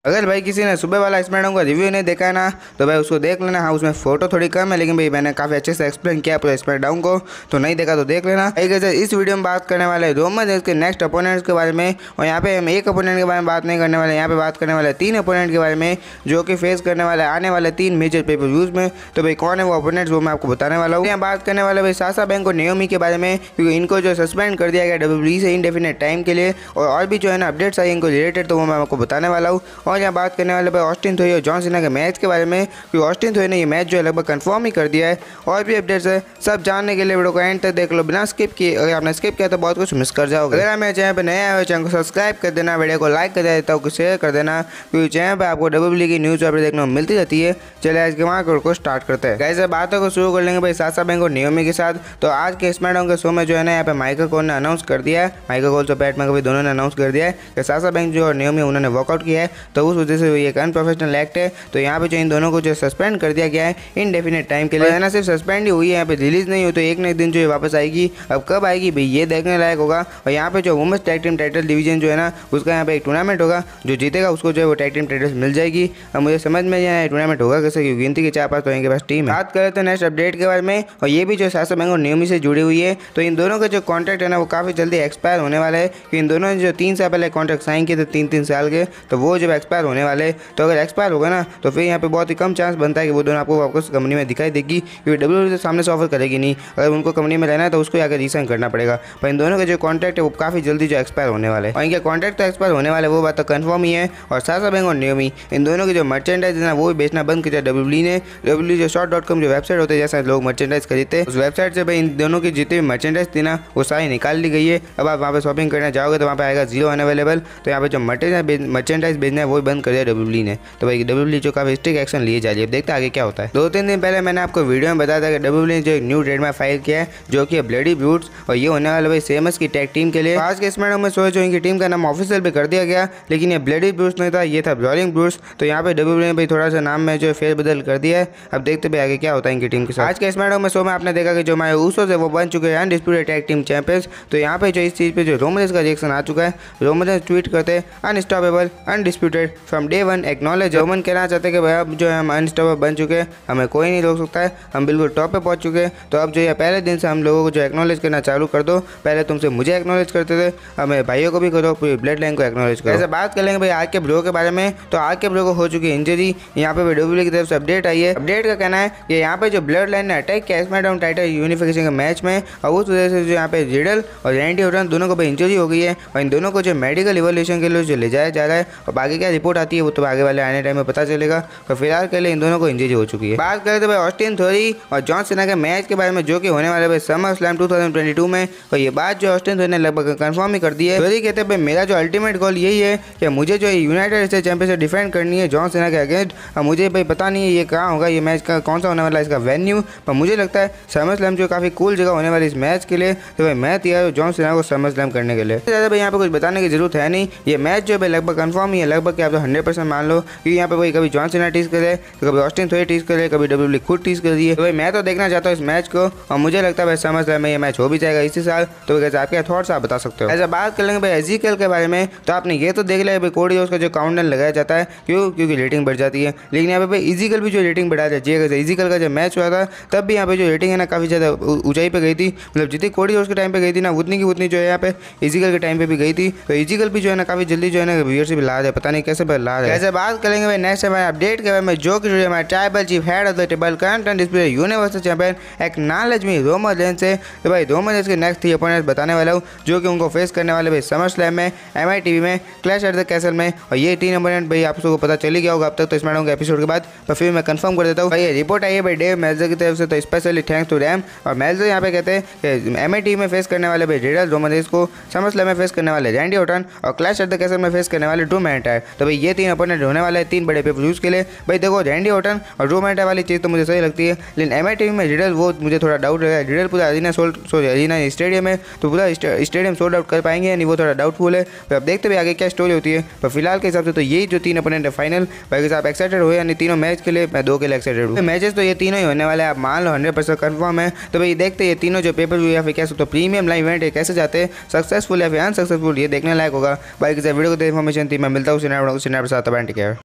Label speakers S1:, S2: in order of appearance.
S1: अगर भाई किसी ने सुबह वाला स्मैकडाउन का रिव्यू नहीं देखा है ना तो भाई उसको देख लेना। हाँ उसमें फोटो थोड़ी कम है लेकिन भाई मैंने काफ़ी अच्छे से एक्सप्लेन किया पूरा स्मैकडाउन को, तो नहीं देखा तो देख लेना। इस वीडियो में बात करने वाले रोमन रेंस के नेक्स्ट अपोनेंट्स के बारे में, और यहाँ पे हम एक अपोनेंट के बारे में बात नहीं करने वाले, यहाँ पे बात करने वाले 3 अपोनेंट के बारे में जो कि फेस करने वाले आने वाले 3 मेजर पेपर व्यूज में। तो भाई कौन है वो अपोनेंट्स वो मैं आपको बताने वाला हूँ। यहाँ बात करने वाले भाई साशा बैंक और नाओमी के बारे में, क्योंकि इनको जो सस्पेंड कर दिया गया WWE से इंडेफिनिट टाइम के लिए, और भी जो है ना अपडेट्स आई इनको रिलेटेड, तो वो मैं आपको बताने वाला हूँ। और यहाँ बात करने वाले भाई ऑस्टिन थ्योरी और जॉन सीना के मैच के बारे में, क्योंकि ऑस्टिन थ्योरी ने ये मैच जो है लगभग कंफर्म ही कर दिया है। और भी अपडेट्स है, सब जानने के लिए वीडियो को एंड तक देख लो बिना स्किप किए। अगर आपने स्किप किया तो बहुत कुछ मिस कर जाओगे। अगर आप मेरे चैनल पर नए आए हो चैनल को सब्सक्राइब कर देना, वीडियो को लाइक कर देता हूँ, शेयर कर देना, क्योंकि चैनल पर आपको WWE की न्यूज़ अपडेट देखने को मिलती रहती है। चलिए आज के वहाँ को स्टार्ट करते हैं। कैसे बातों को शुरू कर लेंगे भाई साशा बैंक और नाओमी के साथ। तो आज के स्मैकडाउन के शो में जो है ना यहाँ पे माइकल कोल ने अनाउंस कर दिया है, माइकल कोल और पैट मैकअफी दोनों ने अनाउंस कर दिया है कि साशा बैंक जो और नाओमी उन्होंने वर्कआउट किया है, तो उस वजह से ये एक अनप्रोफेशनल एक्ट है। तो यहाँ पे जो इन दोनों को जो सस्पेंड कर दिया गया है इनडेफिनेट टाइम के लिए, है ना, सिर्फ सस्पेंड ही हुई है, यहाँ पे रिलीज नहीं हुई। तो एक न एक दिन जो ये वापस आएगी। अब कब आएगी भाई ये देखने लायक होगा। और यहाँ पे जो women's tag team title division जो है ना उसका यहाँ पे एक टूर्नामेंट होगा, जो जीतेगा उसको जो है वो टैग टीम टाइटल्स मिल जाएगी। अब मुझे समझ में यहाँ टूर्नामेंट होगा कैसे, क्योंकि गिनती के 4-5 तो इनके पास टीम है। बात करें तो नेक्स्ट अपडेट के बारे में, और ये भी जो साशा बैंक और नाओमी से जुड़ी हुई है, तो इन दोनों का जो कॉन्ट्रैक्ट है ना वो काफ़ी जल्दी एक्सपायर होने वाला है। क्योंकि इन दोनों ने जो 3 साल पहले कॉन्ट्रैक्ट साइन किए थे 3-3 साल के, तो वो जब एक्सपायर होने वाले, तो अगर एक्सपायर होगा ना तो फिर यहाँ पे बहुत ही कम चांस बनता है कि वो दोनों आपको वापस कंपनी में दिखाई देगी, क्योंकि WWE सामने से ऑफर करेगी नहीं। अगर उनको कंपनी में रहना है तो उसको आगे रीसाइन करना पड़ेगा। पर इन दोनों का जो कॉन्ट्रैक्ट है वो काफ़ी जल्दी जो एक्सपायर होने वाले है, और इनके कॉन्ट्रैक्ट तो एक्सपायर होने वाले वो बात तो कन्फर्म ही है। और साशा बैंक और नाओमी इन दोनों की जो मर्चेंडाइज है ना वो भी बेचना बंद किया WWE ने। WWE जो shop.com जो वेबसाइट होती है जैसे लोग मर्चेंडाइज खरीदते, उस वेबसाइट से भाई इन दोनों की जितनी भी मर्चेंडाइज थी ना वो सारी निकाल ली गई है। अब आप वहाँ पे शॉपिंग करने जाओगे तो वहाँ पे आएगा 0 अनअवेलेबल। तो यहाँ पे जो मर्चेंडाइज बेचना है वो बंद कर दिया WWE ने। तो भाई WWE जो काफ़ी स्ट्रिक्ट एक्शन लिए जा रही है। अब देखते आगे क्या होता है। 2-3 दिन पहले मैंने आपको वीडियो में बताया था कि WWE ने जो एक न्यू ट्रेडमार्क फाइल किया है जो कि ब्लडी ब्रूट्स, और ये होने वाला भाई सेमस की टैग टीम के लिए। आज के स्मैकडाउन में जो इनकी टीम का नाम ऑफिशियल भी कर दिया गया, लेकिन ये ब्लडी ब्रूट्स नहीं था, ये था ब्रॉलिंग ब्रूट्स। तो यहाँ पे WWE ने भाई थोड़ा सा नाम में जो फेरबदल कर दिया है। अब देखते भाई आगे क्या होता है इनकी टीम के साथ। आज के स्मैकडाउन में शो में आपने देखा कि जो हमारे उsos है वो बन चुके हैं अनडिस्प्यूटेड टैग टीम चैंपियंस। तो यहाँ पे जो इस चीज़ पे जो रोमन रेंस का रिएक्शन आ चुका है, रोमन रेंस ट्वीट करते हैं unstoppable undisputed from day one acknowledge. Roman कहना चाहते हैं कि भाई अब जो है हम अनस्टॉपेबल बन चुके हैं, हमें कोई नहीं रोक सकता है, हम बिल्कुल टॉप पे पहुंच चुके हैं। तो अब जो है पहले दिन से हम लोगों को जो एक्नॉलेज करना चालू कर दो। पहले तुमसे मुझे एक्नॉलेज करते थे, अब मेरे भाइयों को भी करो, पूरी ब्लड लाइन को एक्नॉलेज करो। ऐसे बात कर लेंगे भाई आर के ब्रो के बारे में। तो आर के ब्रो को हो चुकी इंजरी, यहाँ पे WWE की तरफ से अपडेट आई है। अपडेट का कहना है कि यहाँ पे जो ब्लड लाइन ने अटैक किया स्मैकडाउन टाइटल यूनिफिकेशन के मैच में, और उस वजह से जो यहाँ पे रिडल और रैंडी ऑर्टन दोनों को भाई इंजरी हो गई है, और इन दोनों को जो मेडिकल इवोल्यूशन के लिए जो ले जाया जा रहा है, और बाकी क्या रिपोर्ट आती है वो तो आगे वाले आने टाइम में पता चलेगा। तो फिलहाल के लिए इन दोनों को इंजरी हो चुकी है। बात करें तो भाई ऑस्टिन थ्योरी और जॉन सीना के मैच के बारे में जो कि होने वाले भाई समर स्लैम 2022 में, और ये बात जो ऑस्टिन थ्योरी ने लगभग कंफर्म ही कर दी है। थ्योरी कहते हैं भाई मेरा जो अल्टीमेट गोल यही है कि मुझे जो यूनाइटेड स्टेट्स चैंपियनशिप डिफेंड करनी है जॉन सीना के अगेंस्ट। और मुझे भाई पता नहीं है ये कहाँ होगा, ये मैच का कौन सा होने वाला है, इसका वेन्यू, पर मुझे लगता है समर स्लैम जो काफ़ी कूल जगह होने वाली इस मैच के लिए। तो भाई मैं तैयार हूँ जॉन सीना को समर स्लैम करने के लिए। ज़्यादा भाई यहाँ पे कुछ बताने की जरूरत है नहीं, ये मैच जो है लगभग कंफर्म ही है, लगभग क्या आप तो 100% मान लो। क्योंकि यहाँ पे भाई कभी जॉन सीना टीज करे, तो कभी ऑस्टिन थ्योरी टीज करे, कभी WWE खुद टीज कर रही है। तो भाई मैं तो देखना चाहता हूँ इस मैच को, और मुझे लगता है भाई समर स्लैम में ये मैच हो भी जाएगा इसी साल। तो कैसे आपके थॉट्स आप बता सकते हो। ऐसा बात कर लेंगे भाई एजिकल के बारे में। तो आपने ये तो देख लिया भाई कोडी रोड्स का जो काउंटडाउन लगाया जाता है, क्योंकि रेटिंग बढ़ जाती है। लेकिन यहाँ पे भाई इजिकल भी जो रेटिंग बढ़ा जाती है। इजिकल का जब मैच हुआ था तब भी यहाँ पे जो रेटिंग है ना काफ़ी ज़्यादा ऊंचाई पे गई थी, मतलब जितनी कोडी रोड्स के टाइम पे गई थी ना उतनी की उतनी जो है यहाँ पे इजिकल के टाइम पे भी गई थी। तो इजिकल भी जो है ना काफ़ी जल्दी जो है ना व्यूअरशिप ला रहा है, पता नहीं कैसे ला रहा है। ऐसे बात करेंगे भाई नेक्स्ट हमारे अपडेट के बारे में, जो कि हमारे tribal chief head of the table current display universal champion acknowledge me Roman Reigns से। तो भाई रोमन रेंस के नेक्स्ट 3 अपोनेंट्स बताने वाला हूँ जो कि उनको फेस करने वाले भाई समर स्लैम में, MITV में, क्लैश एट द कैसल में। और ये 3 अपोनेंट भाई आप सबको पता चल ही गया होगा अब तक, तो स्मैकडाउन के एपिसोड के बाद। तो फिर मैं कंफर्म कर देता हूँ भाई ये रिपोर्ट आई है भाई डेव मेल्जर की तरफ से, तो स्पेशली थैंक्स टू रैम। और मेल्जर यहाँ पे कहते हैं कि MITV में फेस करने वाले भाई रिडल रोमन रेंस को, समर स्लैम में फेस करने वाले रैंडी ऑर्टन, और क्लैश एट द कैसल में फेस करने वाले ड्रू मैकिंटायर। तो भाई ये 3 अपोनेंट होने वाले हैं 3 बड़े पेपर व्यूज के लिए। भाई देखो रैंडी ऑर्टन और ड्रू मैकिंटायर वाली चीज़ तो मुझे सही लगती है, लेकिन MITV में रिडल वो मुझे थोड़ा डाउट लगा है। रिडल पूरा अरीना स्टेडियम है, तो पूरा स्टेडियम सोल्ड आउट कर पाएंगे यानी वो थोड़ा डाउटफुल है। तो अब देखते हुए आगे क्या स्टोरी होती है। पर फिलहाल के हिसाब से तो यही जो 3 अपोनेंट है फाइनल। बाकी आप एक्साइटेड हो यानी तीनों मैच के लिए? मैं 2 के लिए एक्साइटेड हूँ। मैचेस तो ये तीनों ही होने वाले हैं, आप मान लो 100% कंफर्म है। तो भाई देखते ये तीनों जो पेपर व्यू या फिर कैसे तो प्रीमियम लाइव इवेंट है कैसे जाते हैं, सक्सेसफुल या फिर अनसक्सेसफुल, ये देखने लायक होगा। बाकी वीडियो को इन्फॉर्मेशन थी, मैं मिलता हूँ सिनेमा के साथ।